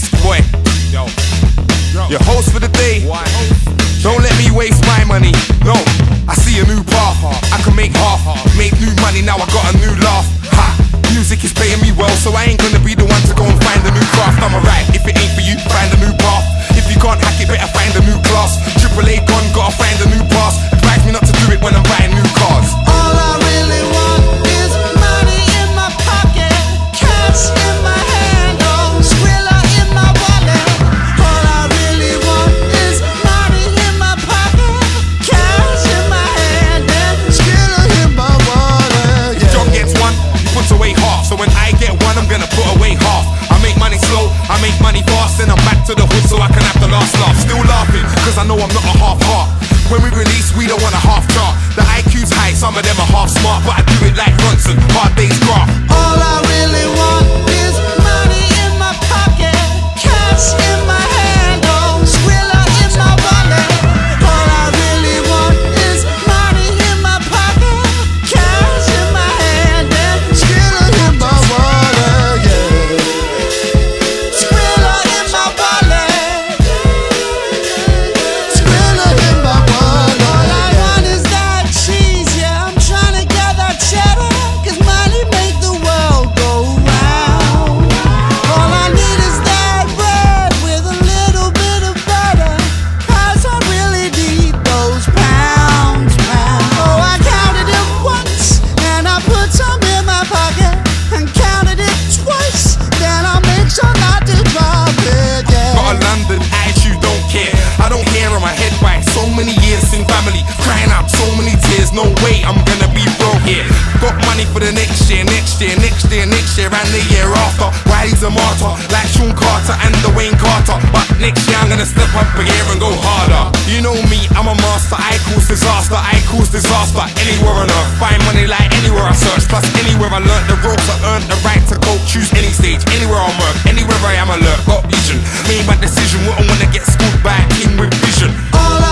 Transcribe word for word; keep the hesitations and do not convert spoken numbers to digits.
Yes, boy. Yo. Your host for the day. Don't let me waste my money. No, I see a new path. I can make half. Made new money, now I got a new laugh. Ha! Music is paying me well, so I ain't gonna be the one to go and find a new craft. I'm alright, if it ain't for you, find a new path. If you can't hack it, better find a new class. Triple A gone, gotta find a new pass. Advise me not to do it when I'm buying new cars. All I really want is money in my pocket, cash in my hand, oh, Skrilla in my wallet. All I really want is money in my pocket, cash in my hand, and Skrilla in my wallet. If John gets one, he puts away half. So when I get one, I'm gonna put away half. I make money slow, I make money fast, and I'm back to the hood so I can have the last laugh. Still laughing, cause I know I'm not a half heart. When we release, we don't want a half chart. The I Q's high, some of them are half smart, but I do it like Ronson, hard day's graph. All I really want is money in my pocket, cash in my hand, oh, Skrilla in my wallet. All I really want is money in my pocket, cash in my hand, and Skrilla in my wallet, yeah. Skrilla in my wallet, Skrilla in my wallet. All I want is that cheese, yeah, I'm trying to get that cheddar, cause money make the world go round. All I need is that bread with a little bit of butter, cause I really need those pounds, man. Oh, I counted it once, and I put some in my pocket, and counted it twice, then I'll make sure not to drop it, yeah. Got a London attitude, don't care. I don't hear on my head why so many years in family, crying out so many tears. No way I'm gonna be broke here. Got money for the next year, next year, next year, next year, and the year after. Wiley's a martyr, like Sean Carter and Dwayne Carter. But next year I'm gonna step up a gear and go harder. You know me, I'm a master. I cause disaster, I cause disaster. Anywhere on earth, find money like anywhere I search. Plus anywhere I learnt the ropes, I earned the right to go. Choose any stage, anywhere I'm work, anywhere I am alert. Got vision, made my decision. Wouldn't wanna get schooled by a king with vision. All I